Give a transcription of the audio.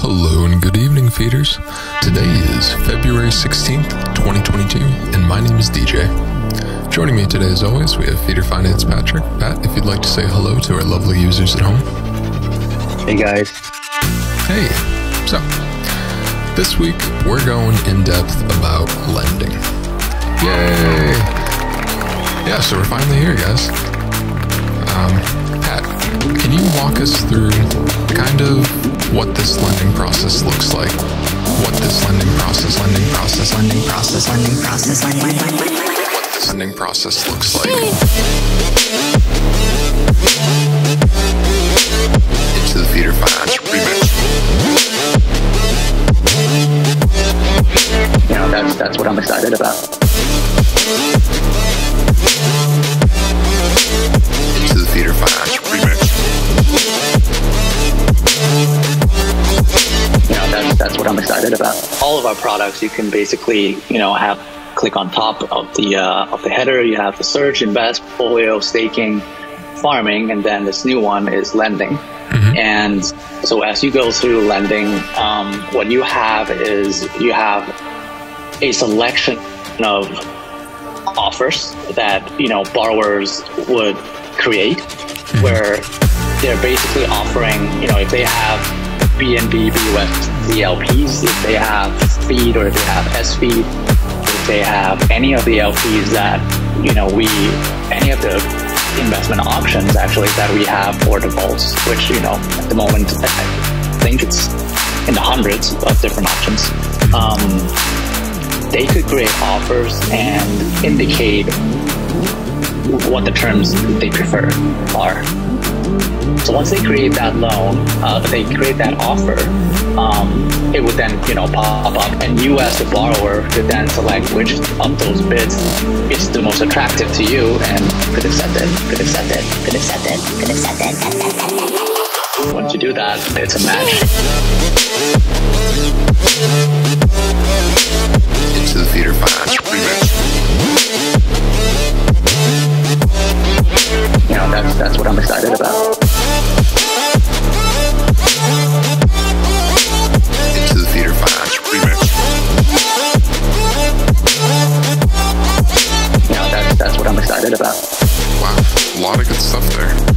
Hello and good evening, feeders. Today is February 16th, 2022, and my name is DJ. Joining me today, as always, we have Feeder Finance Patrick. Pat, if you'd like to say hello to our lovely users at home. Hey, guys. Hey. So, this week, we're going in depth about lending. Yay! Yeah, so we're finally here, guys. Pat, can you walk us through kind of what this lending process looks like? What this lending process looks like? Into the Feeder Finance remix. You know, that's what I'm excited about. Into the Feeder Finance remix. You know, that's what I'm excited about. All of our products, you can basically, click on top of the header. You have the search, invest, portfolio, staking, farming, and then this new one is lending. Mm-hmm. And so as you go through lending, what you have is you have a selection of offers that borrowers would create, mm-hmm. where they're basically offering, if they have BNB, BUSD LPs, if they have feed or if they have SFeed, if they have any of the LPs that, any of the investment options actually that we have for the vaults, which, at the moment, I think it's in the hundreds of different options. They could create offers and indicate what the terms they prefer are. So once they create that loan, they create that offer, it would then, pop up, and you as the borrower could then select which of those bids is the most attractive to you and could accept it. Once you do that, it's a match. Into the Feeder Finance remix. That's what I'm excited about. Into the Feeder Finance remix. That's what I'm excited about. Wow, a lot of good stuff there.